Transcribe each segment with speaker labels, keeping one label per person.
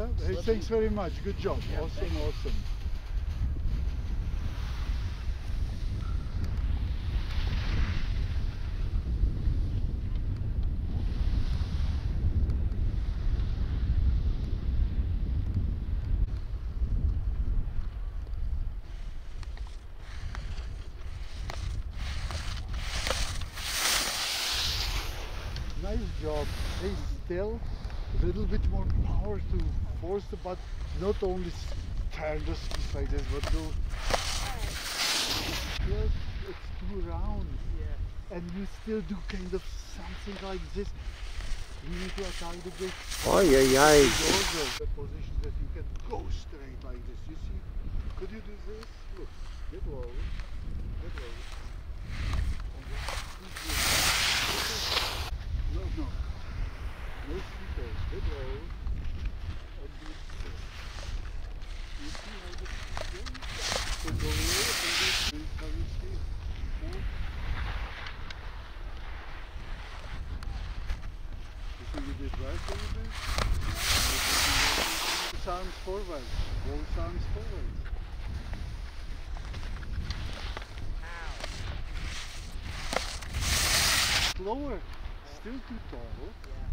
Speaker 1: Yeah. Hey, thanks very much. Good job.
Speaker 2: Yeah,
Speaker 1: Awesome, awesome. Nice job. Hey, still a little bit more power to force the butt, not only turn the speed like this, but do. Still, it's too round.
Speaker 2: Yeah.
Speaker 1: And you still do kind of something like this. You need to attack the gate.
Speaker 3: Oh, yeah.
Speaker 1: Also the position that you can go straight like this. You see? Could you do this? Look, get low, get low. And then no, no. No speaker, get low. And do this. You see how this is going? So go low and do this. How you see? Now, you think you did right a little bit? Both arms forward. Both arms forward. Slower. Still too tall.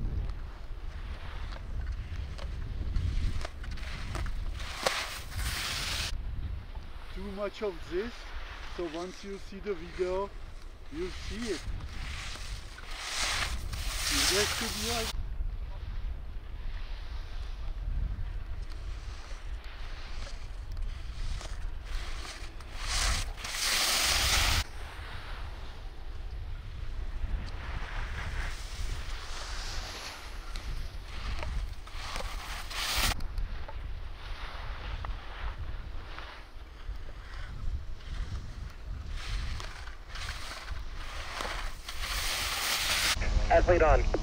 Speaker 1: Too much of this. So once you see the video, you'll see it. That should be like.
Speaker 3: Athlete on.